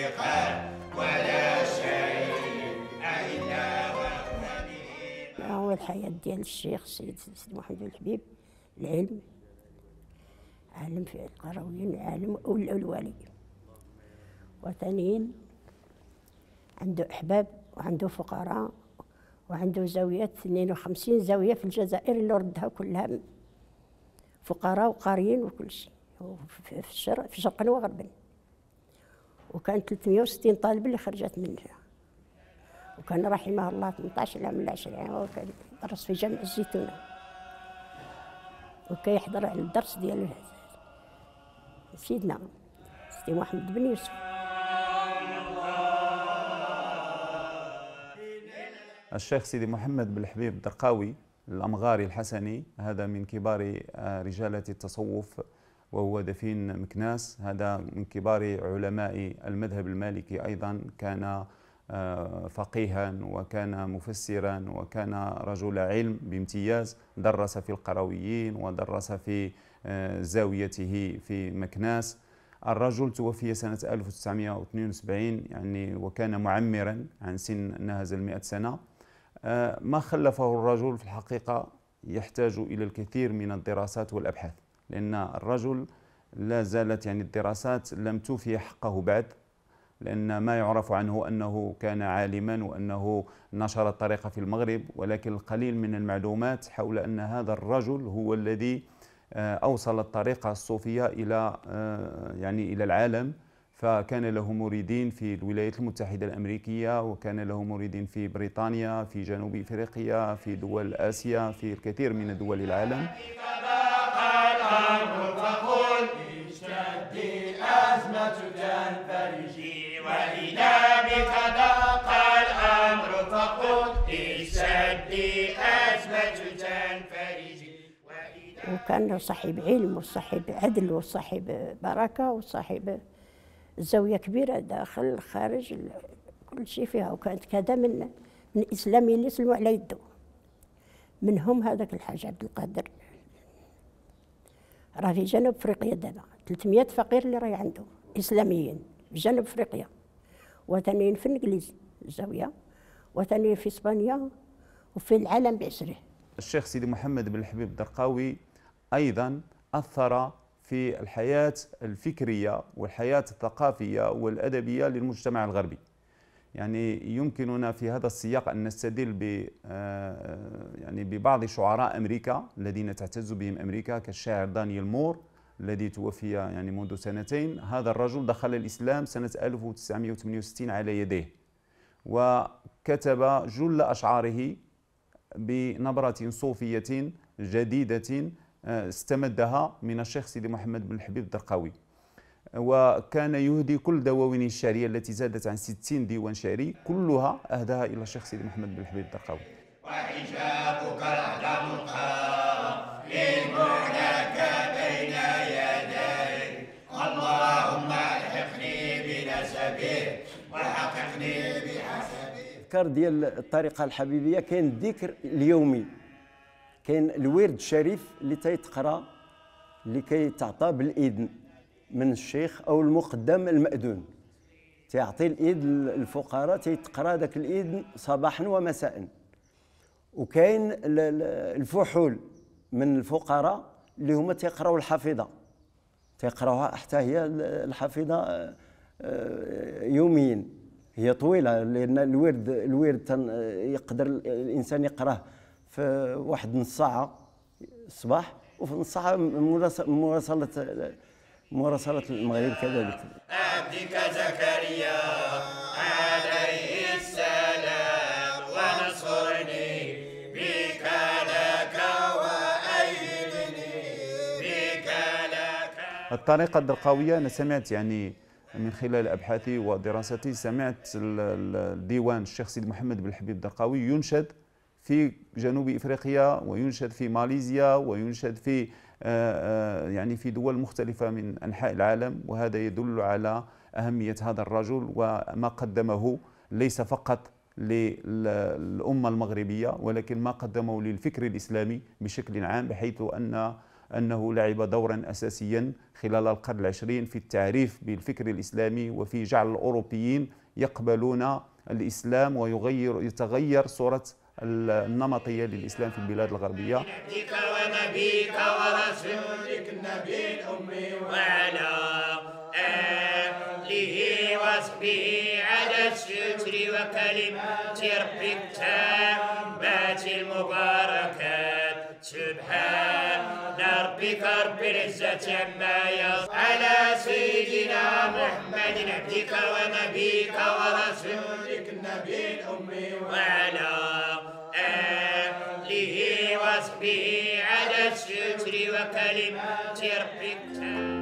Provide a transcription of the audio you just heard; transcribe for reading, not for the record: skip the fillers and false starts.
ولا شيء إلا هو الحياة ديال الشيخ سيدي محمد بن الحبيب، العلم، عالم في القرويين، عالم والولي، وثانيا عنده أحباب وعنده فقراء وعنده زاويات 52 زاوية في الجزائر اللي ردها كلها فقراء وقاريين وكل شيء، في شرقا وغربا. وكان 360 طالب اللي خرجت منها، وكان رحمه الله 18 عام ولا 20 عام وكان يدرس في جامع الزيتونة، وكان يحضر على الدرس ديال سيدنا سيدي محمد بن يوسف. الشيخ سيدي محمد بن الحبيب الدرقاوي الأمغاري الحسني، هذا من كبار رجالة التصوف، وهو دفين مكناس. هذا من كبار علماء المذهب المالكي أيضا، كان فقيها وكان مفسرا وكان رجل علم بامتياز، درس في القرويين ودرس في زاويته في مكناس. الرجل توفي سنة 1972 يعني، وكان معمرا عن سن ناهز 100 سنة. ما خلفه الرجل في الحقيقة يحتاج إلى الكثير من الدراسات والأبحاث، لأن الرجل لا زالت يعني الدراسات لم توفي حقه بعد، لأن ما يعرف عنه أنه كان عالما وأنه نشر الطريقة في المغرب، ولكن القليل من المعلومات حول أن هذا الرجل هو الذي أوصل الطريقة الصوفية إلى يعني إلى العالم. فكان له مريدين في الولايات المتحدة الأمريكية، وكان له مريدين في بريطانيا، في جنوب إفريقيا، في دول آسيا، في الكثير من دول العالم. فقل اشتدي أزمة تنفرجي، وإذا بك ضاق الأمر فقل اشتدي أزمة تنفرجي. وكان صاحب علم وصاحب عدل وصاحب بركة وصاحب زاوية كبيرة داخل خارج كل شيء فيها، وكانت كذا من الإسلاميين اللي يسلموا على يده، منهم هذاك الحاج عبد القادر، راه في جنوب افريقيا دابا 300 فقير اللي راهي عنده اسلاميين في جنوب افريقيا، وثانيين في الانجليز الزاويه، وثانيين في اسبانيا، وفي العالم بعسره. الشيخ سيدي محمد بن الحبيب الدرقاوي أيضا أثر في الحياة الفكرية والحياة الثقافية والأدبية للمجتمع الغربي. يعني يمكننا في هذا السياق أن نستدل يعني ببعض شعراء أمريكا الذين تعتز بهم أمريكا، كالشاعر دانيال مور الذي توفي يعني منذ سنتين. هذا الرجل دخل الإسلام سنة 1968 على يديه، وكتب جل أشعاره بنبرة صوفية جديدة استمدها من الشيخ سيدي محمد بن الحبيب الدرقاوي، وكان يهدي كل دواوين الشعرية التي زادت عن 60 ديوان شعري كلها أهداها إلى الشيخ سيدي محمد بن الحبيب الدرقاوي. وحجابك الأعلام القائم لك بين يدي، اللهم الحقني بنسبه وحققني بحسبه. الأذكار ديال الطريقة الحبيبية كاين الذكر اليومي، كاين الورد الشريف اللي تيتقرا، اللي كيتعطى بالإذن من الشيخ أو المقدم المأذون، تيعطي الإذن للفقراء، تيتقرا ذاك الإذن صباحا ومساء. وكاين الفحول من الفقراء اللي هما تيقراو الحافظة، تيقراوها حتى هي الحافظة يوميا، هي طويلة لأن الورد يقدر الإنسان يقراه في واحد نص ساعة الصباح، وفي نص ساعة مراسلة المغرب كذلك. عبدك زكريا عليه السلام، ونصرني بك لك وأيدني بك لك. الطريقة الدرقاوية أنا سمعت يعني من خلال أبحاثي ودراستي، سمعت الديوان الشيخ سيدي محمد بن الحبيب الدرقاوي ينشد في جنوب إفريقيا، وينشد في ماليزيا، وينشد في يعني في دول مختلفة من أنحاء العالم. وهذا يدل على أهمية هذا الرجل وما قدمه، ليس فقط للأمة المغربية ولكن ما قدمه للفكر الإسلامي بشكل عام، بحيث أن أنه لعب دورا أساسيا خلال القرن العشرين في التعريف بالفكر الإسلامي وفي جعل الأوروبيين يقبلون الإسلام ويتغير صورة النمطية للإسلام في البلاد الغربية. عبدك ونبيك ورسولك النبي الأمي وعلى آله وصحبه على الستر وكلمات ربك التامات المباركات. سبحان ربك رب العزة عما يصفون على سيدنا محمد عبدك ونبيك ورسولك النبي الأمي وعلى آله وصحبه على الستر وكلمات ربك